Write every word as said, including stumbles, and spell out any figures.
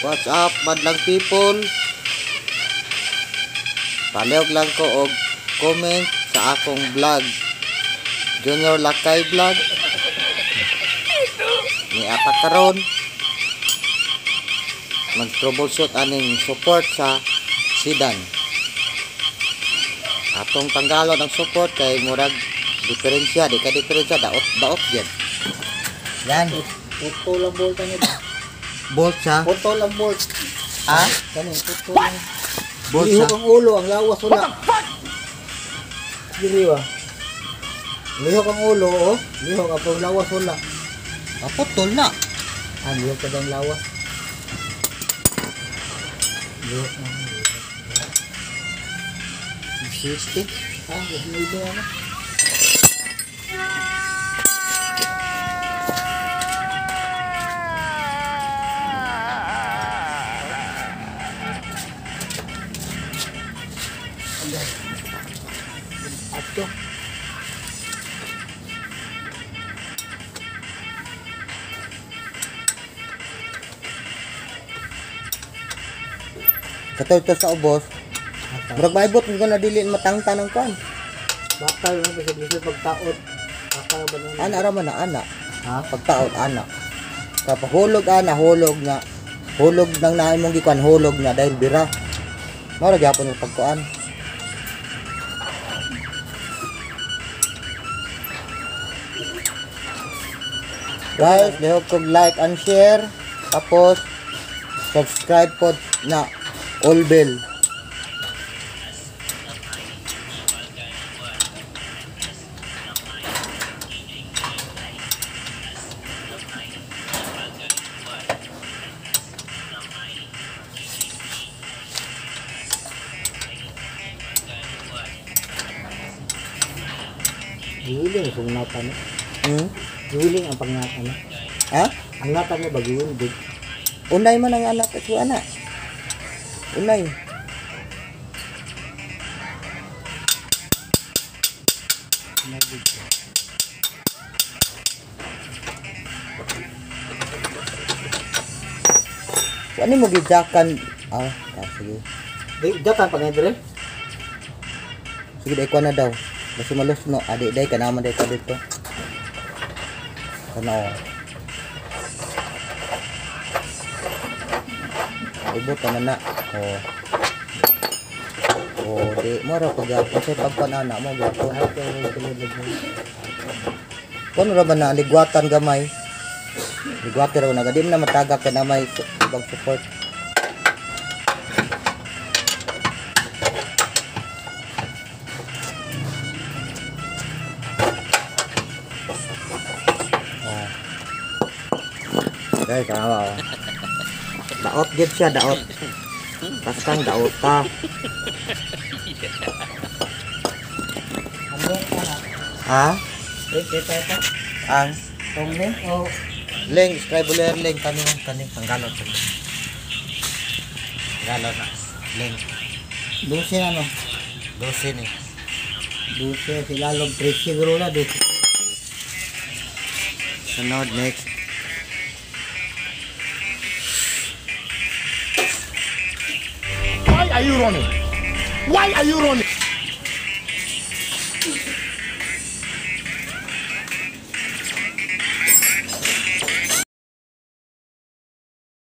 What's up, madlang people? Palihog lang ko og comment sa akong vlog. Junior Lakay Vlog. Ni ata karon mag-troubleshoot aning support sa sedan. Atong tanggalon ang support kay murag diferensya, di ka diferensya daot daot yan. Yan. Puto lang bolt na nito. Bolt sa Puto lang bolt. ha? Kanin, puto lang. Bolt Lihok sa ang ulo, ang lawas wala. Dili ba? Lihok ang ulo, oh. Lihok ang lawas wala. ah, putol na. Ah, lihok ka ang lawas. Lihok na. sixty. Ah, may ito ano? Ato. Katulto sa ubos. Murag maibot ko na dili matangta ng kwan. Bakal na kasi bisa pagtaot. Bakal ba na? Ana ra man na ana. Ha? Pagtaot ana. Kapag hulog ana, hulog nga. Hulog nang naay mong gikuan, hulog nga dahil bira. Mao ra gyapon yung pagkuan. Guys, lihok kog like and share. Tapos subscribe pod na all bell. Giwiling kung nata mo. Hmm? Giwiling ang pangnata mo. Ha? Ang nata mo ba giwiling? Big. Unay man ang anak ko ana. Unay. Ano mo gijakan? Ah, ah sige. Di, jakan pag nga Sige, dai ko na daw. Basta malus no. Adi dai ka naman dai ka dito. Kana o. Ibot na na. Oh. Oh, di mo ra pag kasi pagpanana mo gapo. Kuno ra ba na ligwatan gamay? Ligwatan ra na gadi na matagak ka na may ibang support. Guys, kawa oh. Daot gid siya, daot. Pasang daot ta. Ano ka na? Ha? Eh, kita ito. Ang Tongling o link, scribular link kaning kaning tanggalon. Tanggalon na. Link dose ano? dose ni. Dose, sila log tres siguro na dose. Sunod next. Why are you running? Why are you running?